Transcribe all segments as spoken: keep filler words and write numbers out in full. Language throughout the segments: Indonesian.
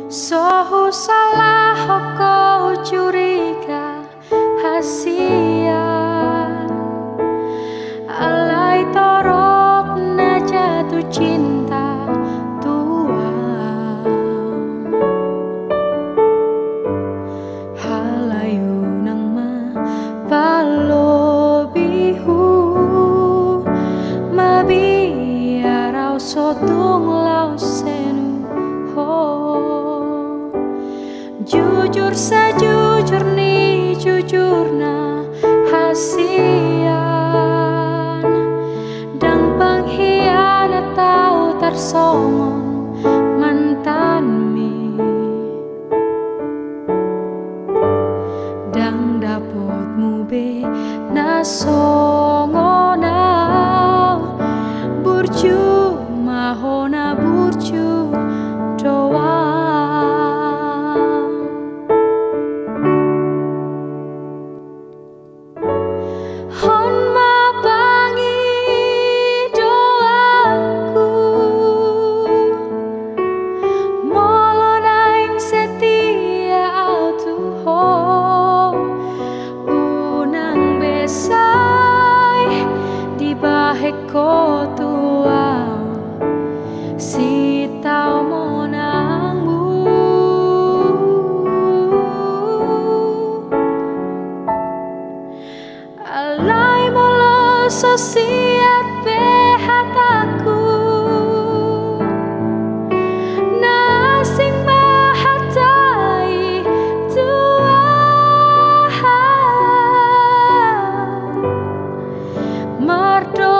Sohu salah kau curiga hasian alai torop na jatuh cinta tua halayu nang ma palo bihu mabiarau sotung lau senu ho. Jujur sajujur ni jujurna hasian dang pengkhianat tau tersongon mantan mi dang dapotmu be nasongonau burju mahona burju doa. Ko tua si tau monangmu alai molo sosiat behataku nasing mahatai tua mardo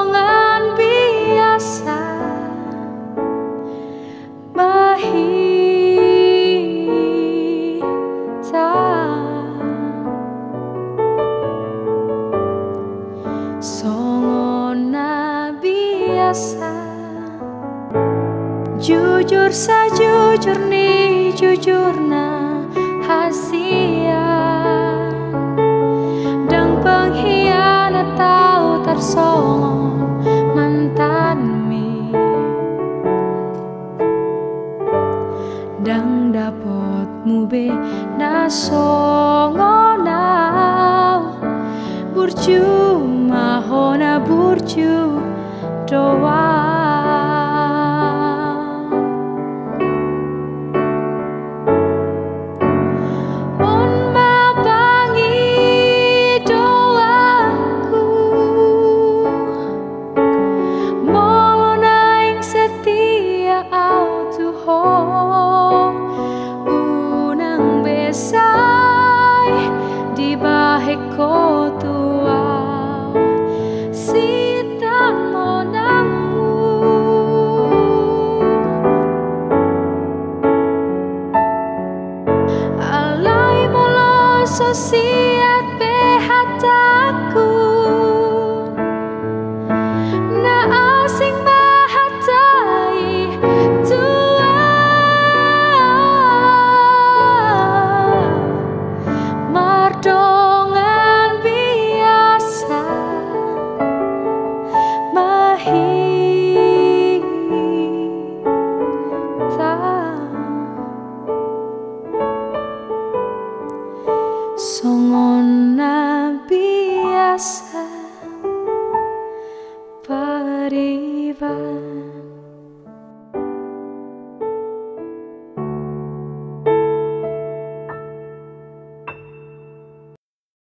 songona biasa jujur sajujur ni jujurna hasian dang pengkhianat tau tersongon mantan mi dang dapotmu be nasongonau burju mahona burju doa. On mabangi doaku molo naing setia au tuho unang besai di baheko tua sita monangmu alai molo sosiat behataku na asing mahatai tua mardongan biasa songona biasa pariba.